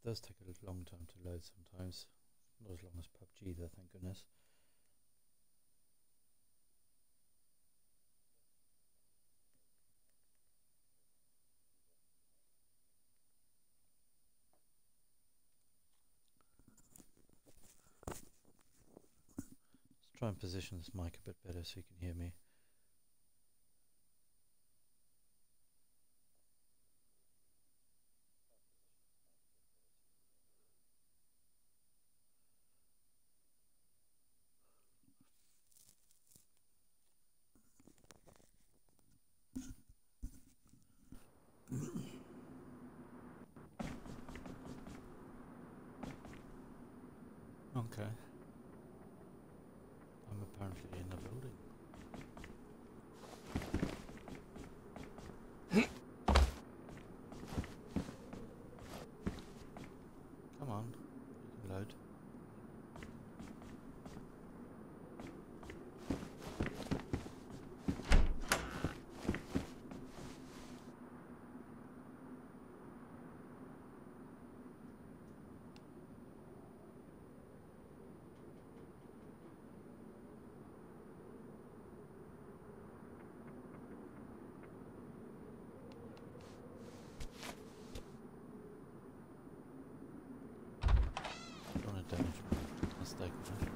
does take a long time to load sometimes. Not as long as PUBG though, thank goodness. Let's try and position this mic a bit better so you can hear me. Okay. I'm apparently in the building. Come on, you can load. Don't want to damage my mistake.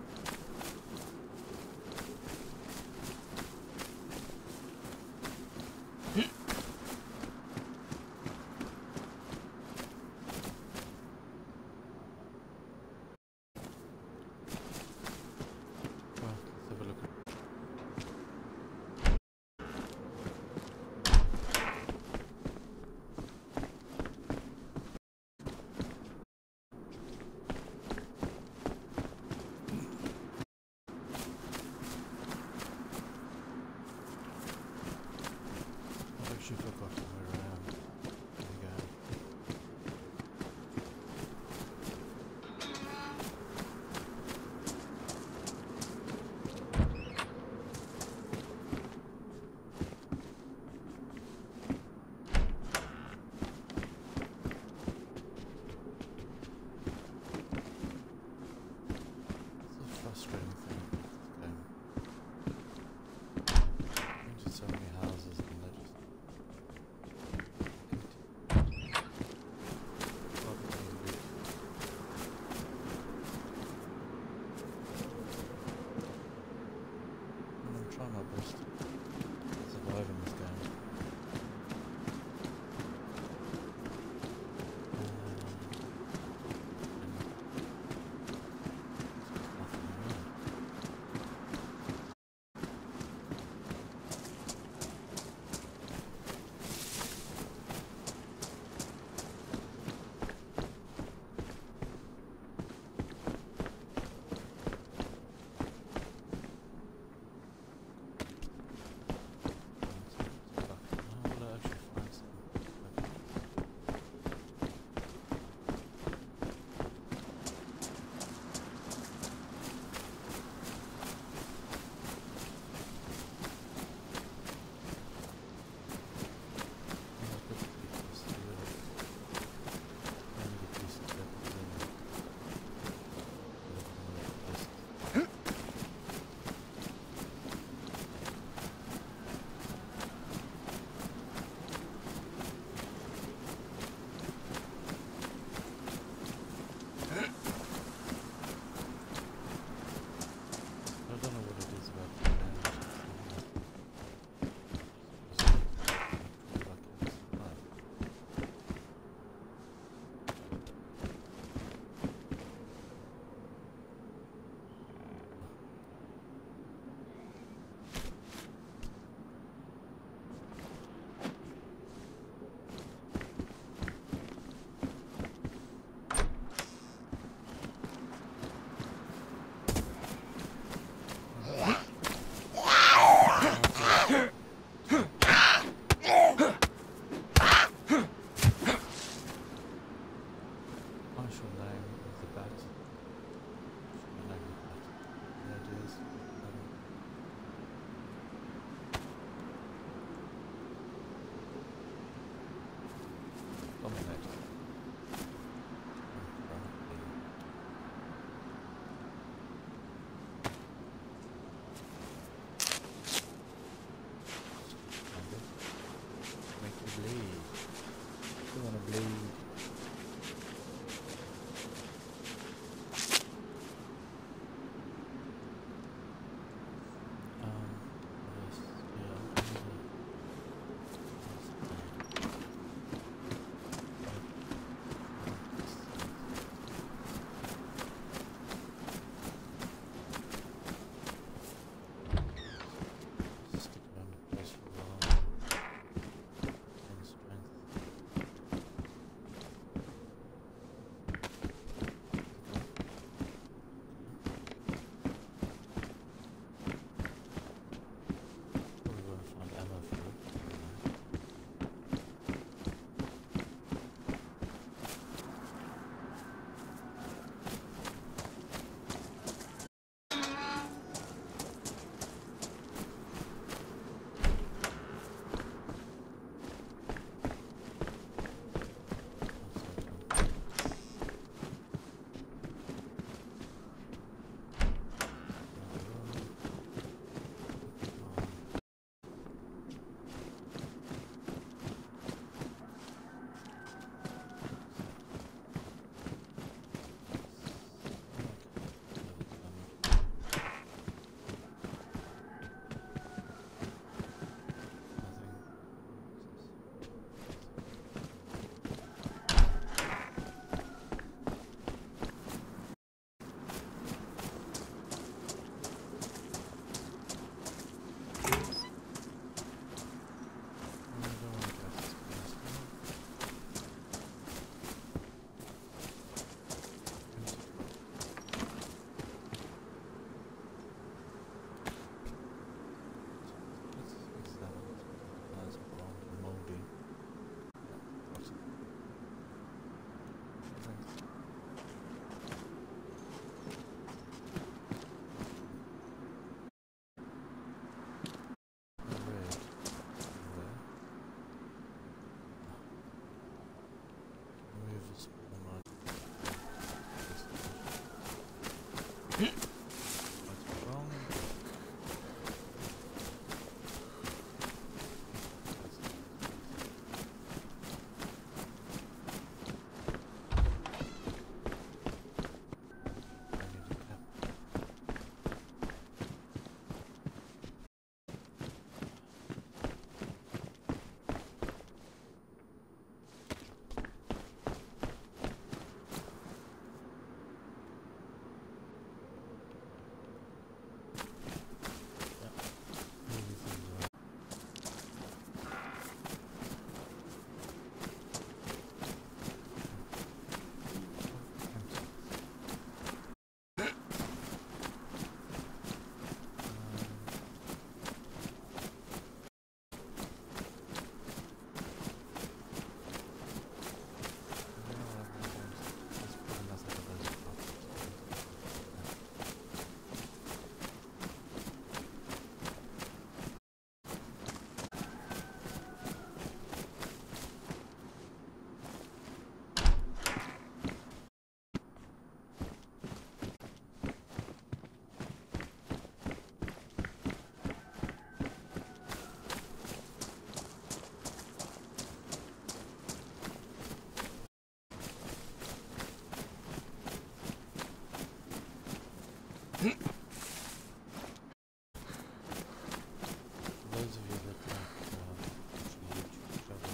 Forgotten where I am. There we go. It's a frustrating thing with this game. Into so many houses and they're just trying my best to survive in this game. For those of you that like watching YouTube travel,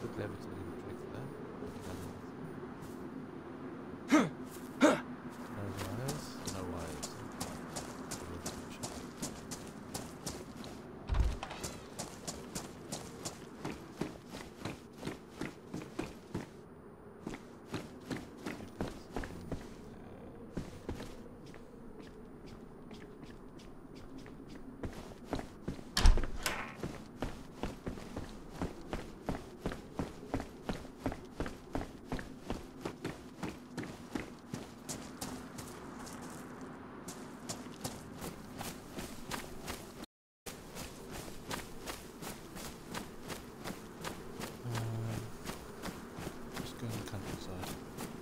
quick levitating trick there. No wires? No wires. Just go in the countryside.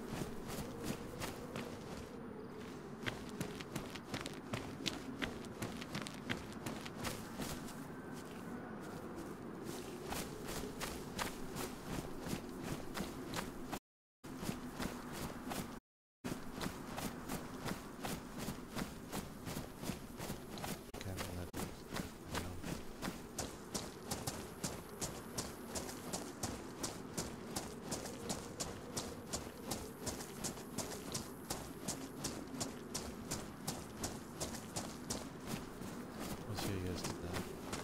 What's your years to that?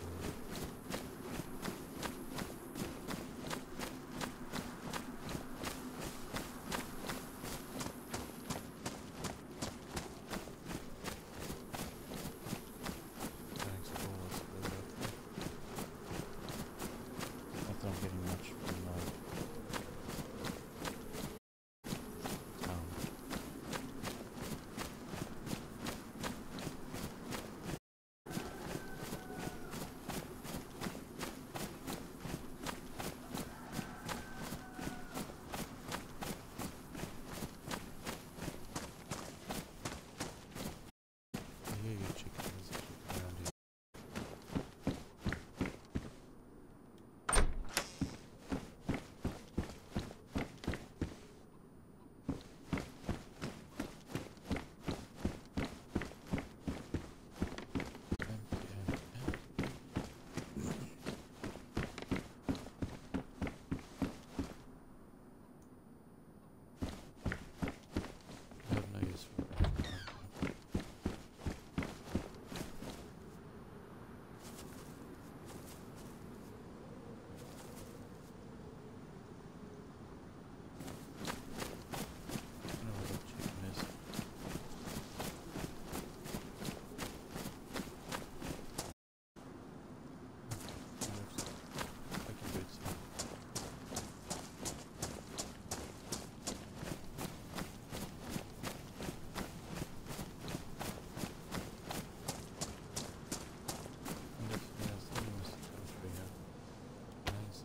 Thanks for what's really okay. Not that I'm getting much from my town. I hear you chicken, there's a chicken around here. I have no use for it. I know where that chicken is. I can do it soon. And if there's something else to go through here. Nice.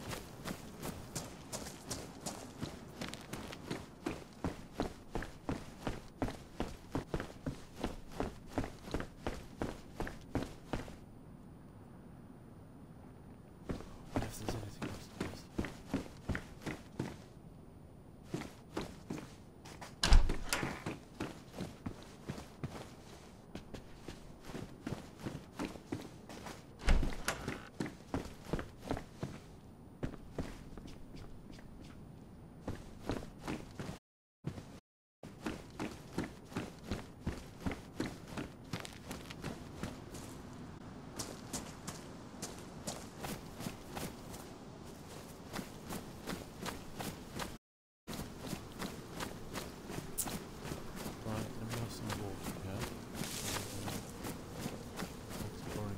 And if there's anything else to use. Right, let me have some water here. Exploring.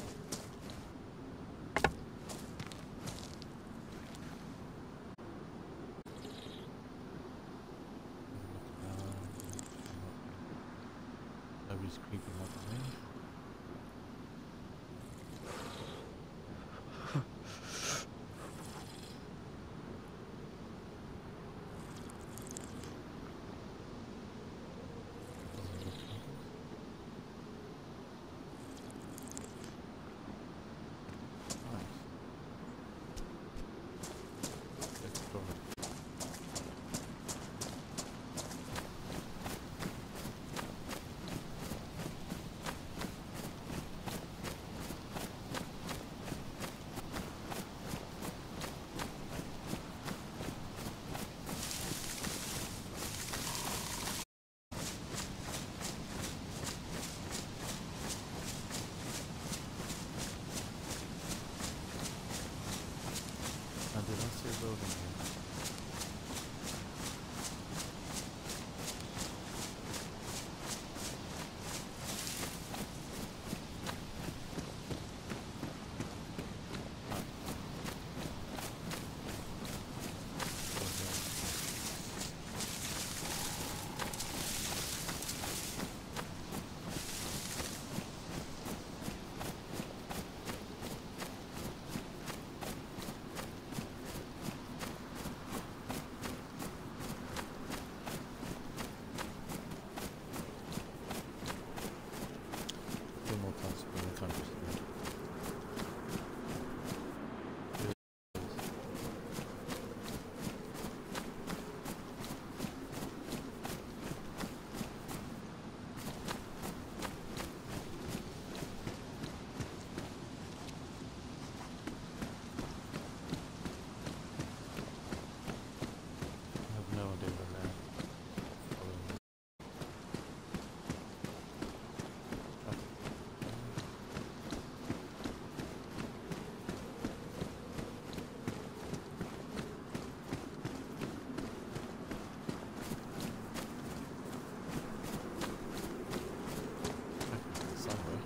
Nobody's creeping up on me. Doesn't look like it. Nice. Exploring. building here. More comfortable in the countryside. I have no idea where they're following me. Somewhere.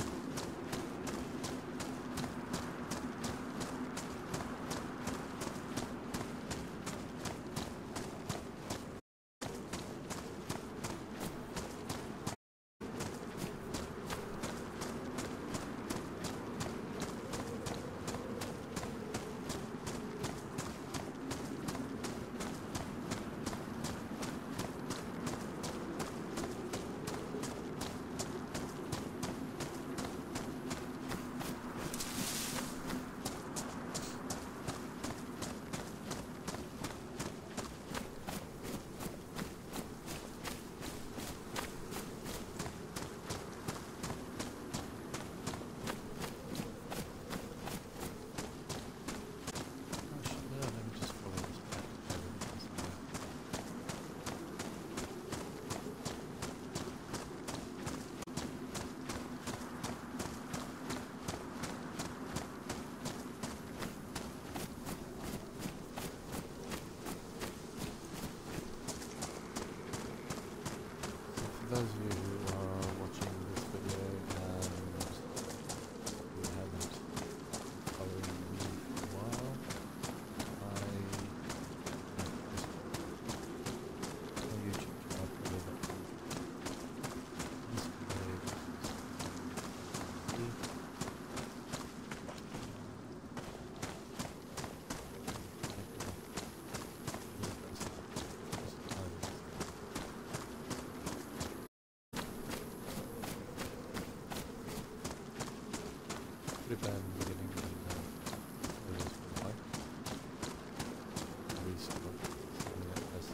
For those of you who are watching this video and who haven't followed me for a while, I have a YouTube channel for this pretty bad in the beginning and it was for life. Restart. So yeah, that's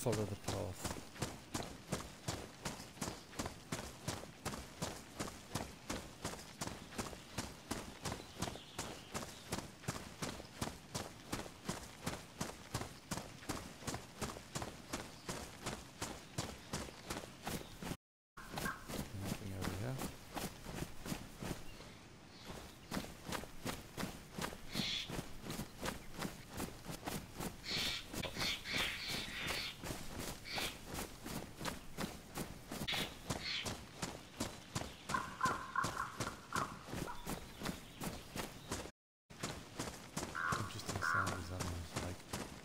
follow the path. Nothing over here. Interesting sound these animals like.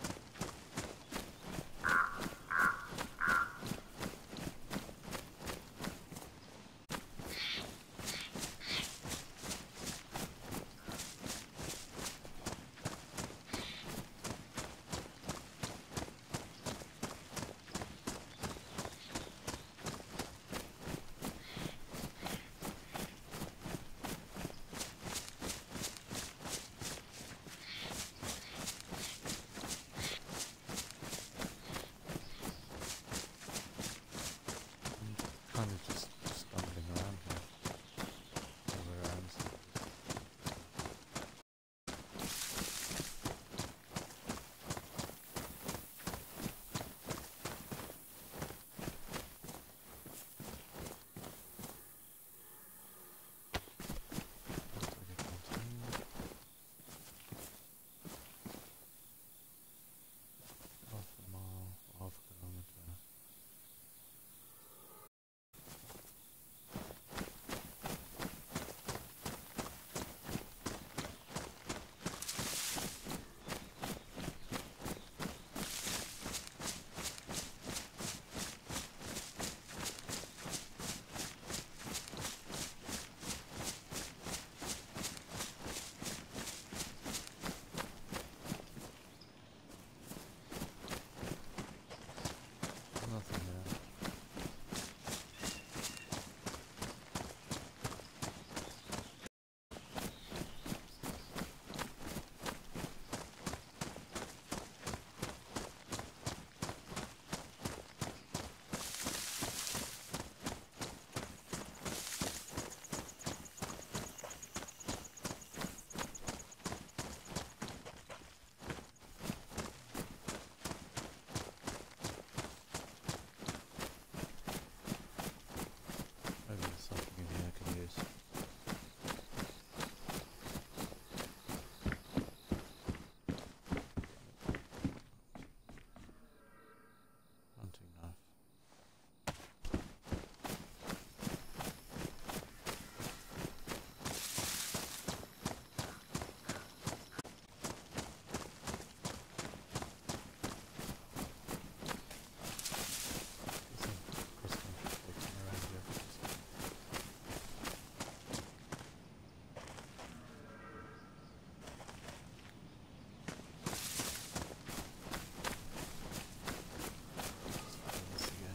Kind of just stumbling around here. All around. Looks like a continue. Half a mile, half a kilometre. Nothing there. Maybe there's something in here I can use. Hunting knife. There's some cross-country floating around here. Let's follow this again.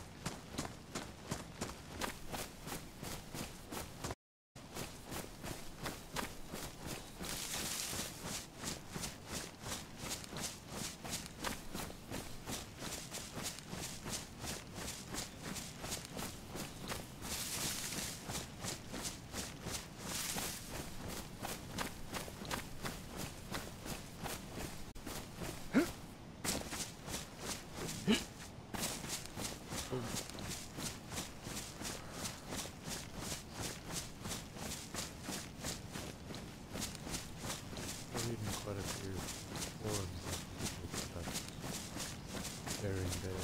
I've reading quite a few forums on people about sharing their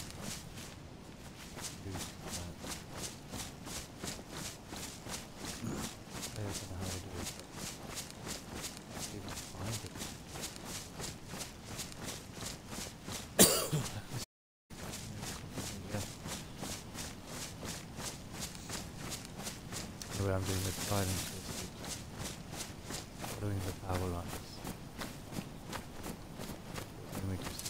views on that. I don't know how to do it, but I can't even find it. Anyway, I'm doing the tried and tested, following the power lines. Then we just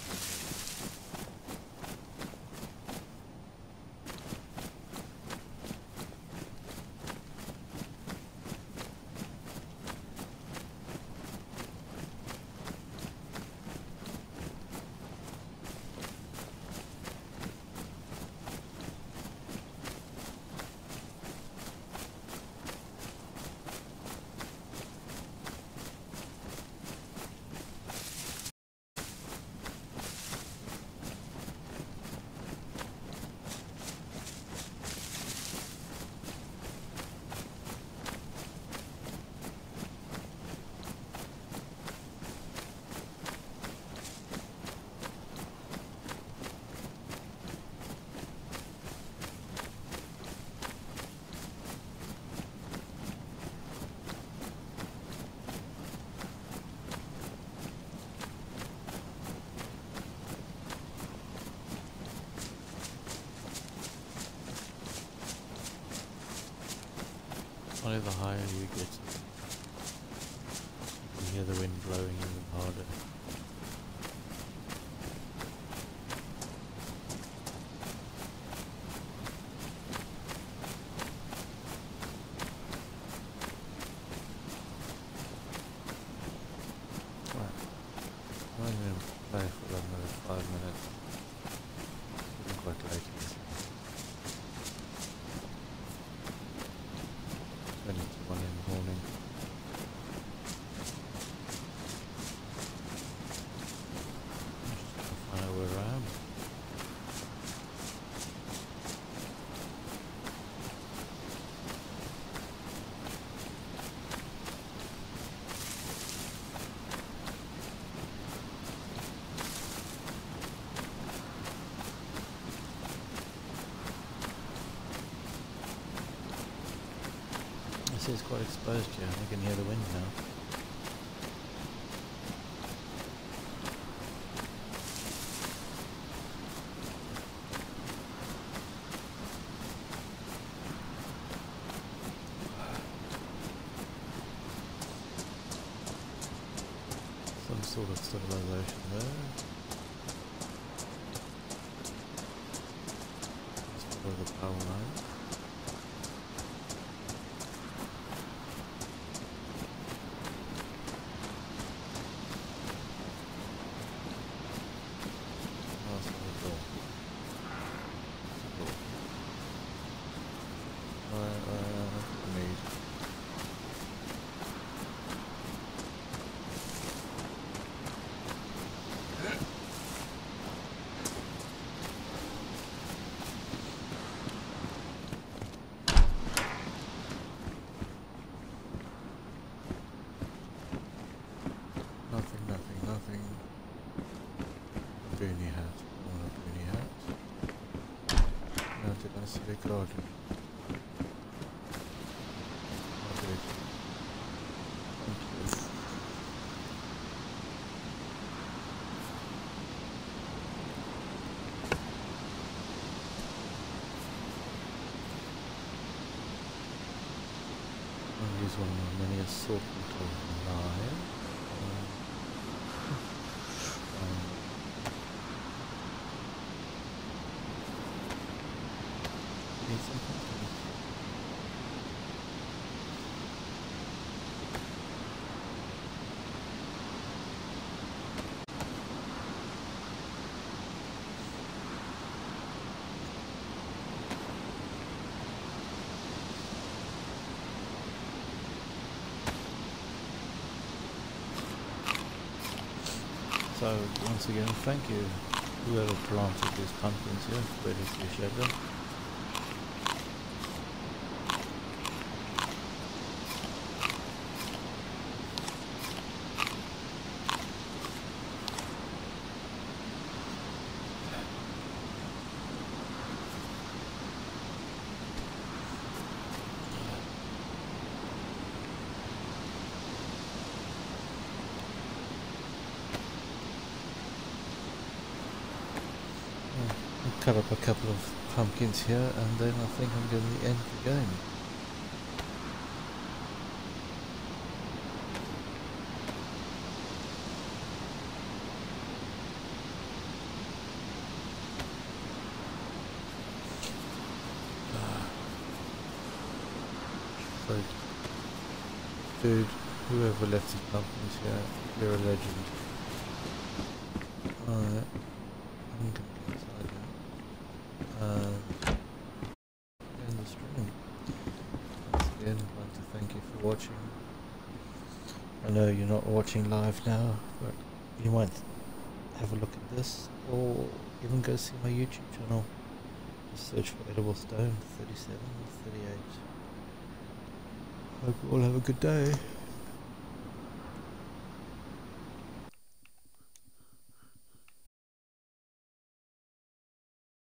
Only the higher you get, you can hear the wind blowing even harder. I'm going to play for another 5 minutes. It's getting quite late in this house. 20 to 1 in the morning. I'm just going to find out where I am. It's quite exposed here. I can hear the wind now. Some sort of civilization there. Just follow the power line. Nothing. Boonie hat. I want a boonie hat. Mounted on a civic garden. Oh, good. Thank you. I'll use one of my many assortment of 9. Need some pumpkins. So once again, thank you whoever planted these pumpkins here. Really appreciate them. Cut up a couple of pumpkins here and then I think I'm going to end the game. So, dude, whoever left his pumpkins here, you're a legend. Alright, I'm going to go inside now. End the stream. Once again, I'd like to thank you for watching. I know you're not watching live now, but you might have a look at this, or even go see my YouTube channel. Just search for Edible Stone 37 or 38. Hope you all have a good day.